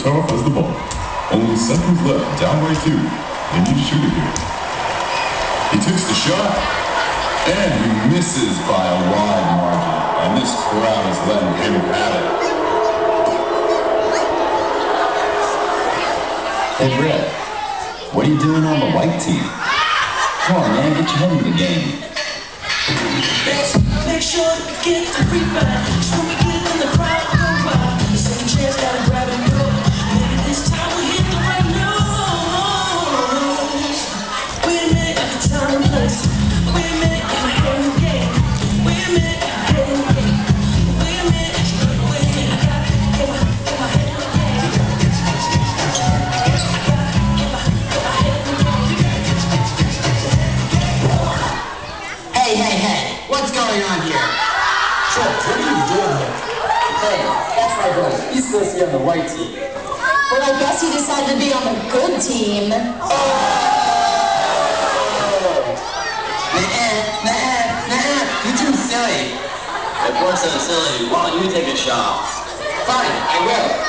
Tough as the ball. Only seconds left, down by 2. They need to shoot it here. He takes the shot, and he misses by a wide margin. And this crowd is letting him have it. Hey, Brett, what are you doing on the white team? Come on, man, get your head in the game. Make sure to get the rebound. Just when we get in the crowd, go wild. The second chance, gotta grab and go. Maybe this time we'll hit the right notes. Wait a minute, at the time and place. Wait a minute, get my head in the game. Wait a minute, get in the game. Wait a minute, I gotta get my head in the game. I gotta get my head in the game. Hey, what's going on here? What are you doing here? Hey, that's my brother. He's supposed to be on the white team. Well, I guess he decided to be on the good team. Nah, you're too silly. If we're so silly, why don't you take a shot? Fine, I will.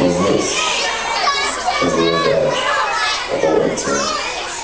Because this is the edge of the white team.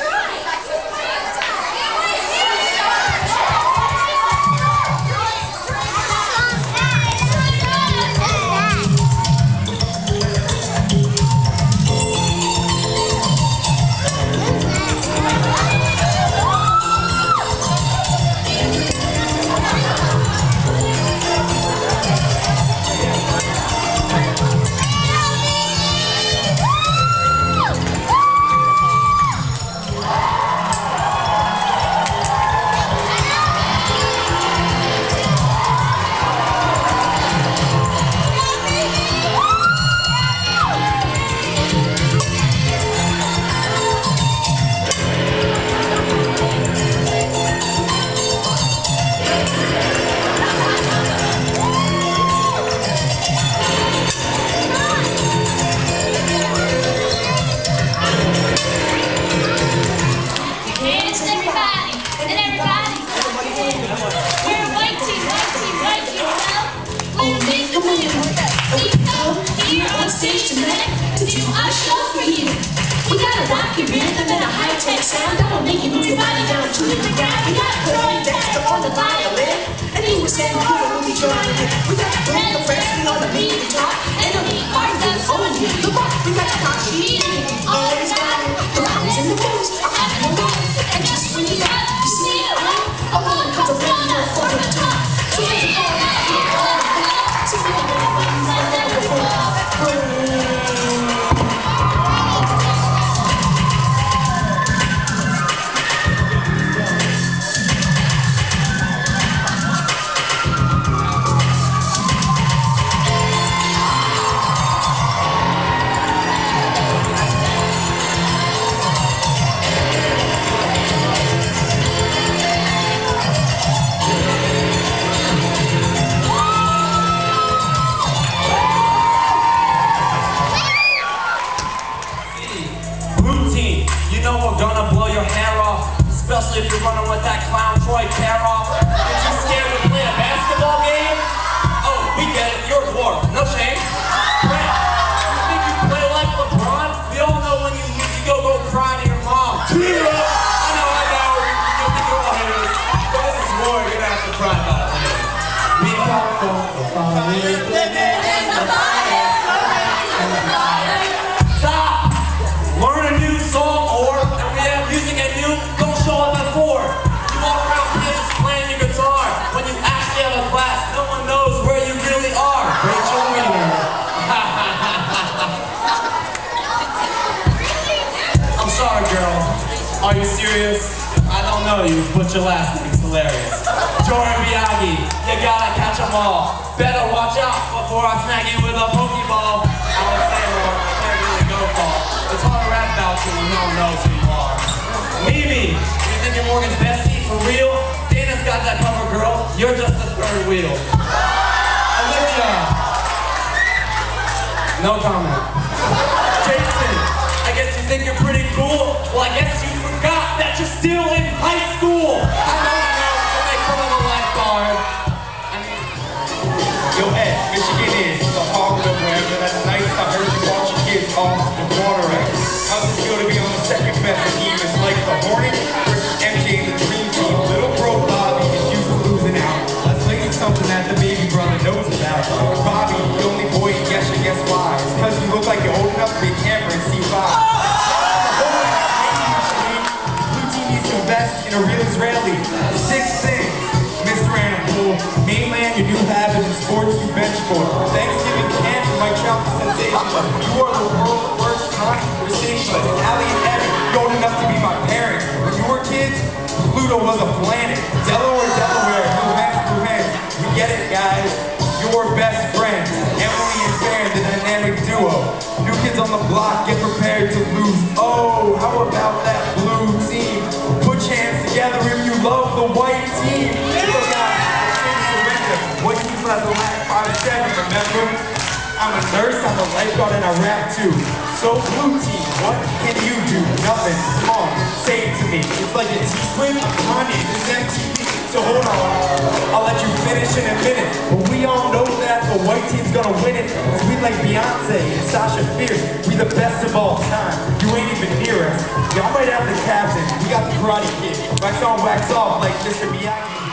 Sound that will make you move your body down to the ground. We got Pearl Dexter on the violin, and he was saying good will be joining in. We got Brenda Freshman on the lead guitar, and the lead part that's on you. Look up, we got the concrete, always got it. The mountains and the moons are having a run, and just when you got to see it all, a woman comes a brand new for the top. So when you go out here, so we don't know what you've never before. Especially if you're running with that clown Troy Karoff. Are you scared to play a basketball game? Oh, we get it. You're a dwarf. No shame. Brent, you think you play like LeBron? We all know when you lose, you go cry to your mom. I know. You think you're all haters. But this is war. You're gonna have to cry about it later. Me and Papa, the fire. Stop! Learn a new song, or if we have music at noon, don't show up at 4. You walk around campus playing your guitar. When you actually have a class, no one knows where you really are. Rachel Wiener. I'm sorry, girl. Are you serious? I don't know you, but your last name's hilarious. Jordan Miyagi, you gotta catch 'em all. Better watch out before I smack you with a Pokeball. I would say, Lord, I can't really go far. It's hard to rap about you when no one knows who you are. Mimi, you think you're Morgan's bestie for real? Dana's got that cover, girl. You're just the third wheel. Olivia. No comment. Jason, I guess you think you're pretty cool? Well, I guess you forgot that you're still in high school. I don't know, so make fun of the lifeguard. Yo, Ed, Michigan is the hog of the brand, and that's nice. I heard you watch your kids off the water. How's it feel to be on the second best team? It's like the Hornets versus MJ and the Dream Team. Little bro Bobby is used to losing out. Let's lay you something that the baby brother knows about. Bobby, the only boy, guess why? It's because you look like you're old enough to be a camera and see why. Blue team needs to invest in a real Israeli. 6 things. Mr. Animal, mainland, your new habit in sports you bench for. Thanksgiving camp, you might shout the sensation. You are the world's worst conversationalist. Allie and Evan, you're old enough to be my parents. When you were kids, Pluto was a planet. Delaware, Blue Hands. We get it, guys. Your best friends, Emily and Farron, the dynamic duo. New kids on the block, get prepared to lose. Oh, how about that blue team? Put your hands together if you love the white team. What team has the last 5-7, remember? I'm a nurse, I'm a lifeguard, and I rap too. So blue team, what can you do? Nothing. Come on, say it to me. It's like a T-Swim, Kanye, this MTV. so hold on. I'll let you finish in a minute. But we all know that the white team's gonna win it. Cause we like Beyonce and Sasha Fierce. We the best of all time. You ain't even near us. Y'all might have the captain. We got the Karate Kid. Wax on, wax off like Mr. Miyagi.